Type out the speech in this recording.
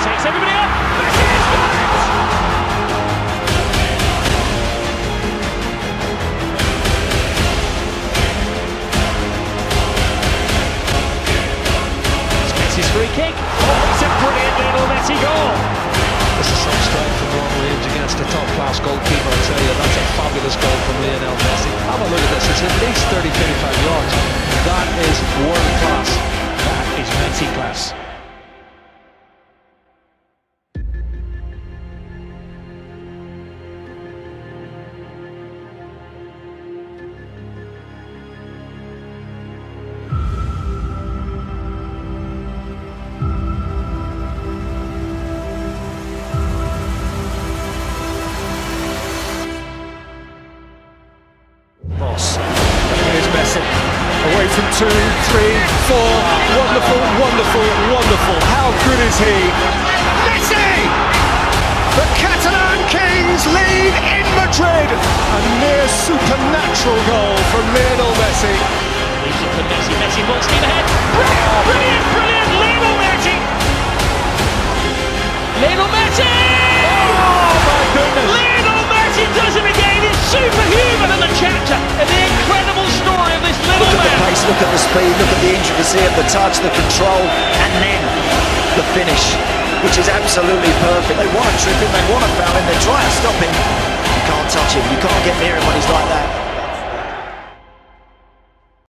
takes everybody on. Messi has got it! It's Messi's free kick. Oh, it's a brilliant Lionel Messi goal. This is some strength from long range against a top-class goalkeeper. I tell you, that's a fabulous goal from Lionel Messi. Have a look at this. It's at least 30-35 yards. That is world class. That is Messi class. Here's Messi, away from 2, 3, 4, wonderful, wonderful, wonderful, how good is he? Messi! The Catalan Kings lead in Madrid, a near supernatural goal from Lionel Messi. Leaves it for Messi, Messi full steam ahead. Brilliant, brilliant, brilliant, Lionel Messi! Lionel Messi! Oh my goodness! Lionel Messi does it again, it's superhuman in the chapter, and the incredible story of this little Look at man. the pace, look at the speed, look at the intricacy of the touch, the control, and then the finish, which is absolutely perfect. They want to trip him, they want to foul him, they try to stop him. You can't touch him, you can't get near him when he's like that.